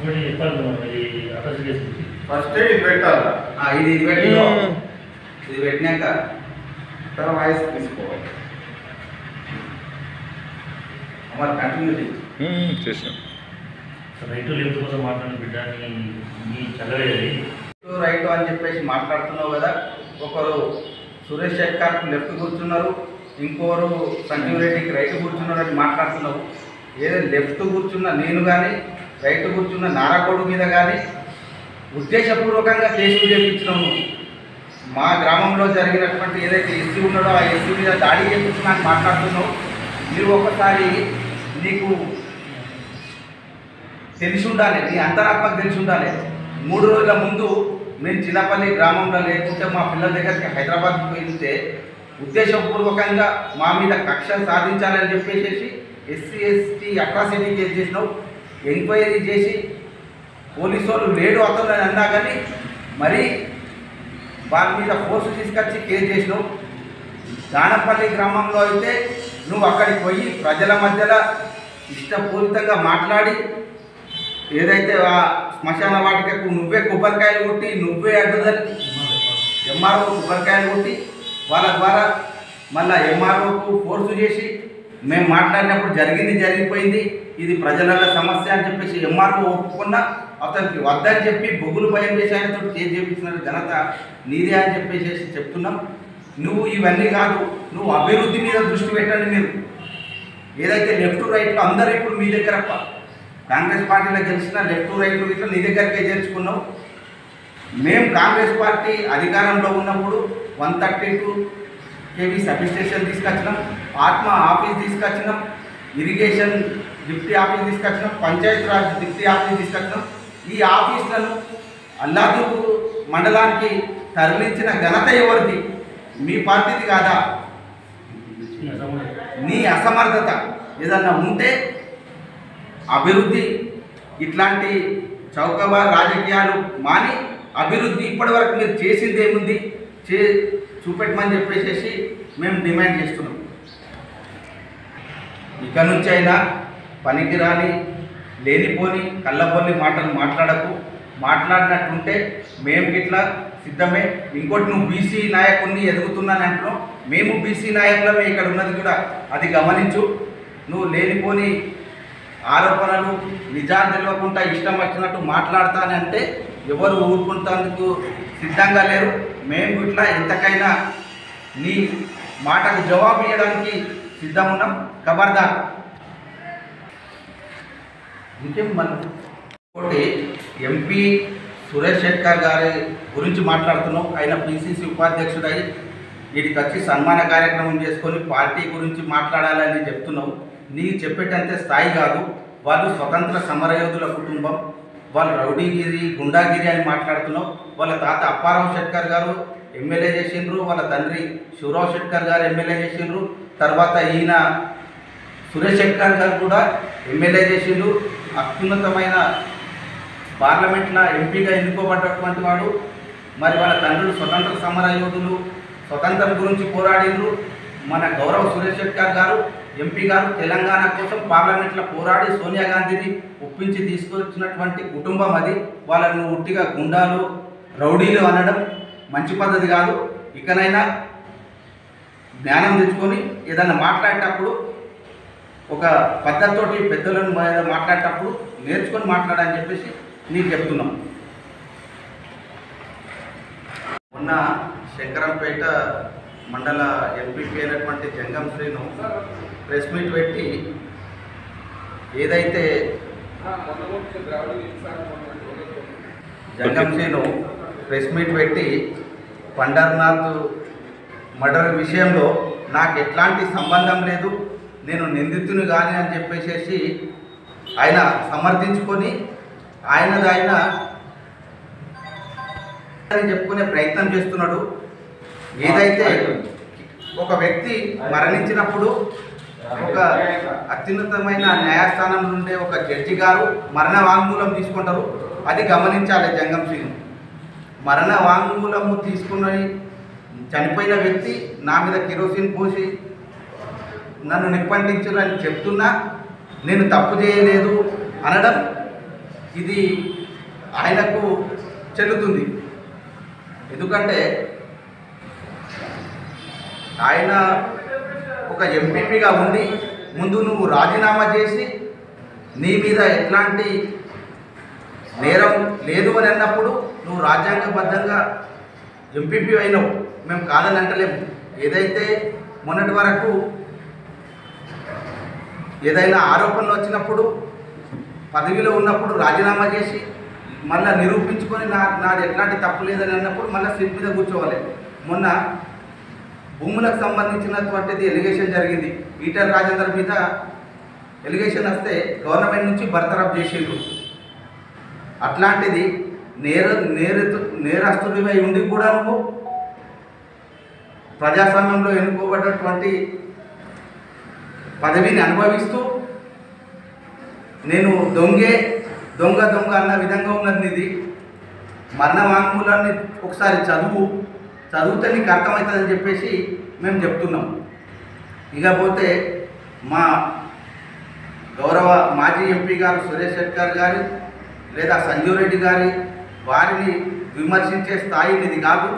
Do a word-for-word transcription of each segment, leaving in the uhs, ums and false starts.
First ఇది పెట్టాలా ఇది ఇది పెట్టి ఇది పెట్టినాక తన వాయిస్ తీసుకోవాలి మరి కంటిన్యూ చేసాం రైతు లెఫ్ట్ కోసం మాట్లాడిన బిడ్డ నీ చల్లవేది రైట్ అని చెప్పేసి మాట్లాడుతున్నావు కదా. ఒకరు సురేష్ శెట్కర్కు లెఫ్ట్ కూర్చున్నారు, ఇంకోరు సంజీవ్ రెడ్డికి రైట్ కూర్చున్నారు అని మాట్లాడుతున్నావు. ఏదో లెఫ్ట్ కూర్చున్న నేను కానీ రైట్ కూర్చున్న నారాకోడు మీద కానీ ఉద్దేశపూర్వకంగా కేసులు చేయించినాము. మా గ్రామంలో జరిగినటువంటి ఏదైతే ఎస్సీ ఉన్నాడో ఆ ఎస్సీ మీద దాడి చేయించిన మాట్లాడుతున్నావు. మీరు ఒకసారి నీకు తెలిసి ఉండాలి, నీ అంతరాత్మకు తెలిసి ఉండాలి. మూడు రోజుల ముందు నేను చిన్నపల్లి గ్రామంలో లేకుంటే మా పిల్లల దగ్గరికి హైదరాబాద్కి పోయితే ఉద్దేశపూర్వకంగా మా మీద కక్ష సాధించాలని చెప్పేసి ఎస్సీ ఎస్టీ అట్రాసిటీ కేసు చేసినావు. ఎంక్వైరీ చేసి పోలీసు వాళ్ళు లేడు అతను అన్నా కానీ మరి వాళ్ళ మీద ఫోర్సు తీసుకొచ్చి కేసు చేసినావు. దానపల్లి గ్రామంలో అయితే నువ్వు అక్కడికి పోయి ప్రజల మధ్యలో ఇష్టపూరితంగా మాట్లాడి ఏదైతే ఆ శ్మశాన వాటికకు నువ్వే కొబ్బరికాయలు కొట్టి నువ్వే అడ్డుదలి ఎంఆర్ఓ కొబ్బరికాయలు కొట్టి వాళ్ళ ద్వారా మళ్ళీ ఎంఆర్ఓకు ఫోర్సు చేసి మేము మాట్లాడినప్పుడు జరిగింది జరిగిపోయింది, ఇది ప్రజల సమస్య అని చెప్పేసి ఎంఆర్ఓ ఒప్పుకున్నా అతనికి వద్దని చెప్పి బొగ్గులు భయం చేసి ఆయనతో కేసు చేయించిన ఘనత నీదే అని చెప్పేసి చెప్తున్నాం. నువ్వు ఇవన్నీ కాదు, నువ్వు అభివృద్ధి మీద దృష్టి పెట్టండి. మీరు ఏదైతే లెఫ్ట్ రైట్లు అందరూ ఇప్పుడు మీ దగ్గర కాంగ్రెస్ పార్టీలో గెలిచిన లెఫ్ట్ రైట్ ఇట్లా నీ దగ్గరికే చేర్చుకున్నావు. మేము కాంగ్రెస్ పార్టీ అధికారంలో ఉన్నప్పుడు one thirty two KV sub station తీసుకొచ్చినాం, ఆత్మ ఆఫీస్ తీసుకొచ్చినాం, ఇరిగేషన్ డిప్టీ ఆఫీస్ తీసుకొచ్చినాం, పంచాయతీరాజ్ డిప్టీ ఆఫీస్ తీసుకొచ్చినాం. ఈ ఆఫీసులను అల్లాదూరు మండలానికి తరలించిన ఘనత ఎవరిది? మీ పార్టీది కాదా? నీ అసమర్థత ఏదన్నా ఉంటే అభివృద్ధి ఇట్లాంటి చౌకబా రాజకీయాలు మాని అభివృద్ధి ఇప్పటి వరకు మీరు చేసింది ఏముంది చే చూపెట్టమని చెప్పేసి మేము డిమాండ్ చేస్తున్నాం. ఇక నుంచి అయినా పనికిరాని లేనిపోని కళ్ళబొల్లి మాటలు మాట్లాడకు. మాట్లాడినట్టుంటే మేము ఇట్లా సిద్ధమే. ఇంకోటి నువ్వు బీసీ నాయకుడిని ఎదుగుతున్నాను అంటున్నావు, మేము బీసీ నాయకులమే ఇక్కడ ఉన్నది కూడా అది గమనించు. నువ్వు లేనిపోని ఆరోపణలు నిజాలు తెలియకుండా ఇష్టం వచ్చినట్టు మాట్లాడతానంటే ఎవరు ఊరుకుంటేందుకు సిద్ధంగా లేరు. మేము ఇట్లా ఎంతకైనా నీ మాటకు జవాబు ఇవ్వడానికి సిద్ధం ఉన్నాం. ఖబర్దార్. ఇంకేం మళ్ళీ ఇంకోటి ఎంపీ సురేష్ శెట్కర్ గారి గురించి మాట్లాడుతున్నాం. ఆయన పిసిసి ఉపాధ్యక్షుడై వీడికి వచ్చి సన్మాన కార్యక్రమం చేసుకొని పార్టీ గురించి మాట్లాడాలని చెప్తున్నావు. నీకు చెప్పేటంతే స్థాయి కాదు. వాళ్ళు స్వతంత్ర సమరయోధుల కుటుంబం, వాళ్ళు రౌడీగిరి గుండాగిరి అని మాట్లాడుతున్నావు. వాళ్ళ తాత అప్పారావు శెట్కర్ గారు ఎమ్మెల్యే చేసిండ్రు, వాళ్ళ తండ్రి శివరావు శెట్కర్ గారు ఎమ్మెల్యే చేసిండ్రు, తర్వాత ఈయన సురేష్ శెట్కర్ గారు కూడా ఎమ్మెల్యే చేసిండ్రు. అత్యున్నతమైన పార్లమెంట్లో ఎంపీగా ఎన్నుకోబడ్డటువంటి వాడు. మరి వాళ్ళ తండ్రులు స్వతంత్ర సమరయోధులు, స్వతంత్రం గురించి పోరాడిండ్రు. మన గౌరవ సురేష్ శెట్కర్ గారు ఎంపీ గారు తెలంగాణ కోసం పార్లమెంట్లో పోరాడి సోనియా గాంధీని ఒప్పించి తీసుకొచ్చినటువంటి కుటుంబం అది. వాళ్ళను ఉట్టిగా గుండాలు రౌడీలు అనడం మంచి పద్ధతి కాదు. ఇకనైనా జ్ఞానం తెచ్చుకొని ఏదైనా మాట్లాడేటప్పుడు ఒక పద్ధతితోటి పెద్దలను మాట్లాడేటప్పుడు నేర్చుకొని మాట్లాడని చెప్పేసి నీకు చెప్తున్నాం. మొన్న శంకరంపేట మండల ఎంపీపీ అయినటువంటి జంగం శ్రీను ప్రెస్ మీట్ పెట్టి ఏదైతే జంగం శ్రీను ప్రెస్ మీట్ పెట్టి పండర్నాథ్ మర్డర్ విషయంలో నాకు ఎట్లాంటి సంబంధం లేదు, నేను నిందితుని కానీ అని చెప్పేసి ఆయన సమర్థించుకొని ఆయనది ఆయన చెప్పుకునే ప్రయత్నం చేస్తున్నాడు. ఏదైతే ఒక వ్యక్తి మరణించినప్పుడు ఒక అత్యున్నతమైన న్యాయస్థానం నుండే ఒక జడ్జి గారు మరణ వాంగ్మూలం తీసుకుంటారు. అది గమనించాలి. జంగం శ్రీను మరణ వాంగ్మూలము తీసుకుని చనిపోయిన వ్యక్తి నా మీద కిరోసిన్ పోసి నన్ను నిప్పంటించారు అని చెప్తున్నా నేను తప్పు చేయలేదు అనడం ఇది ఆయనకు చెల్లుతుంది. ఎందుకంటే ఆయన ఒక ఎంపీపీగా ఉండి ముందు నువ్వు రాజీనామా చేసి నీ మీద ఎట్లాంటి నేరం లేదు అని అన్నప్పుడు నువ్వు రాజ్యాంగబద్ధంగా ఎంపీపీ అయినావు, మేము కాదని అంటలేము. ఏదైతే మొన్నటి వరకు ఏదైనా ఆరోపణలు వచ్చినప్పుడు పదవిలో ఉన్నప్పుడు రాజీనామా చేసి మళ్ళీ నిరూపించుకొని నా నాది ఎట్లాంటి తప్పు లేదని అన్నప్పుడు మళ్ళీ సీట్ మీద కూర్చోవాలి. మొన్న భూములకు సంబంధించినటువంటిది ఎలిగేషన్ జరిగింది. ఈటెల రాజేందర్ మీద ఎలిగేషన్ వస్తే గవర్నమెంట్ నుంచి బర్తరఫ్ చేసిండ్రు. అట్లాంటిది నేర నేరతు నేరస్తుడివై ఉండి కూడా నువ్వు ప్రజాస్వామ్యంలో ఎన్నుకోబడ్డటువంటి పదవిని అనుభవిస్తూ నేను దొంగే దొంగ దొంగ అన్న విధంగా ఉన్నది నీది. మరణ వాంగ్మూలాన్ని ఒకసారి చదువు చదివితే నీకు అర్థమవుతుందని చెప్పేసి మేము చెప్తున్నాం. ఇకపోతే మా గౌరవ మాజీ ఎంపీ గారు సురేష్ శెట్కర్ గారి లేదా సంజీవ్ రెడ్డి గారి వారిని విమర్శించే స్థాయి ఇది కాదు.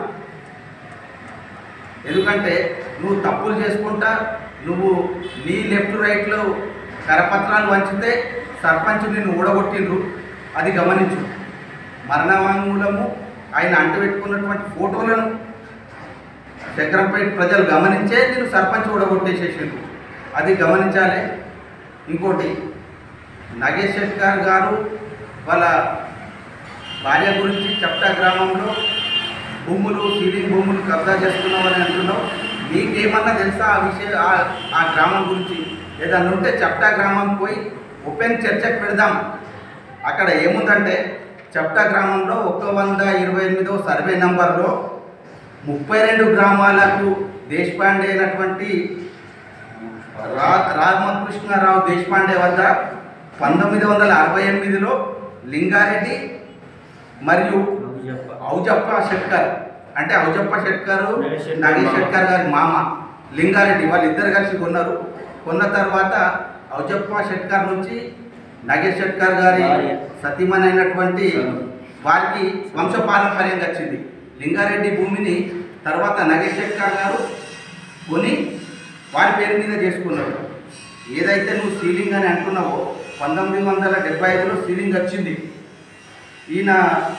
ఎందుకంటే నువ్వు తప్పులు చేసుకుంటా నువ్వు నీ లెఫ్ట్ రైట్లో కరపత్రాలు వంచితే సర్పంచ్ నిన్ను ఊడగొట్టిండ్రు, అది గమనించు. మరణ వాంగ్మూలము ఆయన అంటబెట్టుకున్నటువంటి ఫోటోలను చక్రంపేట ప్రజలు గమనించే నేను సర్పంచ్ ఊడగొట్టేసేసిండ్రు, అది గమనించాలి. ఇంకోటి నాగేష్ శెట్కర్ గారు వాళ్ళ భార్య గురించి చప్టా గ్రామంలో భూములు సీలింగ్ భూములు కబ్జా చేసుకున్నామని అంటున్నావు. నీకేమన్నా తెలుసా ఆ విషయం ఆ గ్రామం గురించి? ఏదన్నా ఉంటే చప్టా గ్రామం పోయి ఓపెన్ చర్చకు పెడదాం. అక్కడ ఏముందంటే చప్టా గ్రామంలో ఒక వంద ఇరవై ఎనిమిదో సర్వే నంబర్లో ముప్పై రెండు గ్రామాలకు దేశపాండే అయినటువంటి రా రామకృష్ణారావు దేశపాండే వద్ద పంతొమ్మిది వందల అరవై ఎనిమిదిలో లింగారెడ్డి మరియు ఔజప్ప షెట్కర్ అంటే ఔజప్ప షెట్కర్ నాగేష్ షెట్కర్ గారి మామ లింగారెడ్డి వాళ్ళిద్దరు కలిసి కొన్నారు. కొన్న తర్వాత ఔజప్ప షెట్కర్ నుంచి నాగేష్ షెట్కర్ గారి సతీమణి అయినటువంటి వారికి వంశపారంపర్యంగా వచ్చింది. లింగారెడ్డి భూమిని తర్వాత నాగేష్ షెట్కర్ గారు కొని వారి పేరు మీద చేసుకున్నారు. ఏదైతే నువ్వు సీలింగ్ అని అంటున్నావో పంతొమ్మిది వందల డెబ్బై ఐదులో సీలింగ్ వచ్చింది. ఈయన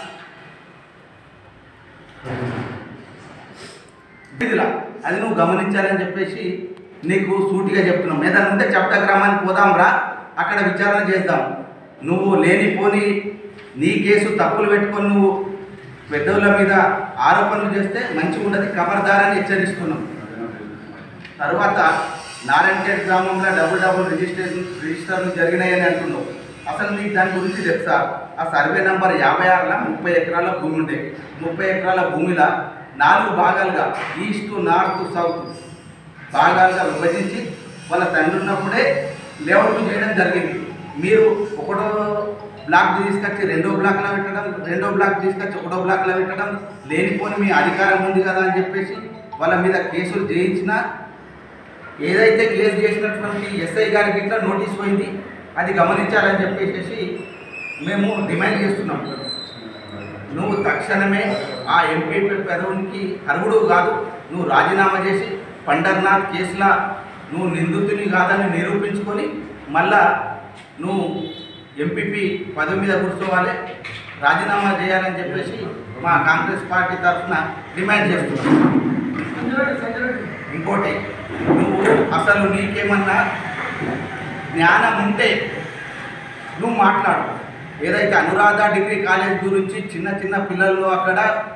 అది నువ్వు గమనించాలని చెప్పేసి నీకు సూటిగా చెప్తున్నాం. ఏదైనా ఉంటే చప్టా గ్రామానికి పోదాం రా, అక్కడ విచారణ చేద్దాం. నువ్వు లేనిపోని నీ కేసు తప్పులు పెట్టుకొని నువ్వు పెద్దోళ్ళ మీద ఆరోపణలు చేస్తే మంచిగా ఉండదు, ఖబర్దారని హెచ్చరిస్తున్నాం. తర్వాత నారాయణఖేడ్ గ్రామంలో డబుల్ డబుల్ రిజిస్ట్రేషన్ రిజిస్టర్లు జరిగినాయని అంటున్నావు. అసలు నీకు దాని గురించి తెలుసా? ఆ సర్వే నెంబర్ యాభై ఆరులో ముప్పై ఎకరాల భూమి ఉండే ముప్పై ఎకరాల భూమిలో నాలుగు భాగాలుగా ఈస్ట్ నార్త్ సౌత్ భాగాలుగా విభజించి వాళ్ళ తండ్రి ఉన్నప్పుడే లేఅవుట్ చేయడం జరిగింది. మీరు ఒకటో బ్లాక్ తీసుకొచ్చి రెండో బ్లాక్లో పెట్టడం, రెండో బ్లాక్ తీసుకొచ్చి ఒకటో బ్లాక్లో పెట్టడం, లేనిపోని మీ అధికారం ఉంది కదా అని చెప్పేసి వాళ్ళ మీద కేసులు చేయించిన ఏదైతే కేసు చేసినటువంటి ఎస్ఐ గారికి ఇట్లా నోటీస్ పోయింది, అది గమనించాలని చెప్పేసి మేము డిమాండ్ చేస్తున్నాం. నువ్వు తక్షణమే ఆ ఎంపీ పదవికి అర్హుడు కాదు, నువ్వు రాజీనామా చేసి పండర్నాథ్ కేసులా నువ్వు నిందితుని కాదని నిరూపించుకొని మళ్ళా నువ్వు ఎంపీపీ పదవి మీద కూర్చోవాలి, రాజీనామా చేయాలని చెప్పేసి మా కాంగ్రెస్ పార్టీ తరఫున డిమాండ్ చేస్తున్నాం. ఇంకోటి, నువ్వు అసలు నీకేమన్నా జ్ఞానం ఉంటే నువ్వు మాట్లాడు. ఏదైతే అనురాధ డిగ్రీ కాలేజ్ గురించి చిన్న చిన్న పిల్లలు అక్కడ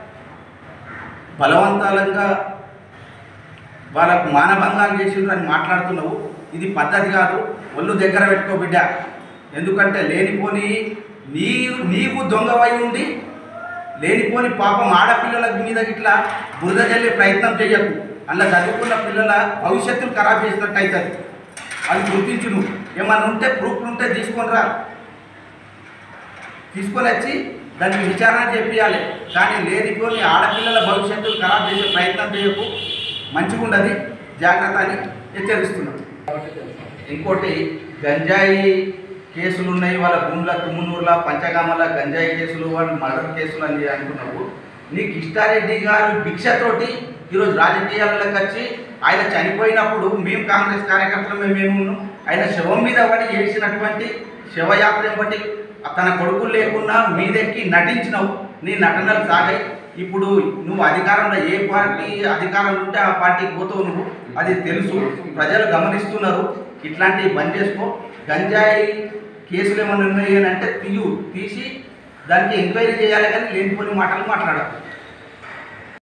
బలవంతాలంగా వాళ్ళకు మానభంగాలు చేసిండ్రు అని మాట్లాడుతున్నావు. ఇది పద్ధతి కాదు, ఒళ్ళు దగ్గర పెట్టుకో బిడ్డ. ఎందుకంటే లేనిపోని నీ నీవు దొంగవై ఉండి లేనిపోని పాపం ఆడపిల్లల మీద ఇట్లా బురద జల్లే ప్రయత్నం చేయకు. అలా చదువుకున్న పిల్లల భవిష్యత్తును ఖరాబ్ చేసినట్టు అవుతుంది. అది గుర్తించు. నువ్వు ఏమన్నా ఉంటే ప్రూఫ్లు ఉంటే తీసుకొని రా, తీసుకొని వచ్చి దానికి విచారణ చేయాలి. కానీ లేనిపోని ఆడపిల్లల భవిష్యత్తును ఖరాబ్ చేసే ప్రయత్నం చేయకు, మంచిగా ఉండదు, జాగ్రత్త అని హెచ్చరిస్తున్నాం. ఇంకోటి, గంజాయి కేసులు ఉన్నాయి, వాళ్ళ భూముల తుమ్మునూరుల పంచగామల గంజాయి కేసులు, వాళ్ళు మర్డర్ కేసులు అని అంటున్నావు. నీకు కిష్టారెడ్డి గారు భిక్షతోటి ఈరోజు రాజకీయాలకు వచ్చి ఆయన చనిపోయినప్పుడు మేము కాంగ్రెస్ కార్యకర్తలు మేము ఆయన శవం మీద పడి చేసినటువంటి శవయాత్ర బట్టి తన కొడుకులు లేకున్నా మీదెక్కి నటించినవు. నీ నటనలు సాగాయి. ఇప్పుడు నువ్వు అధికారంలో ఏ పార్టీ అధికారంలో ఉంటే ఆ పార్టీకి పోతావు నువ్వు, అది తెలుసు, ప్రజలు గమనిస్తున్నారు. ఇట్లాంటివి బంద్ చేసుకో. గంజాయి కేసులు ఏమన్నా ఉన్నాయి అని అంటే తీయు తీసి దానికి ఎంక్వైరీ చేయాలి, కానీ లేనిపోని మాటలు మాట్లాడాలి.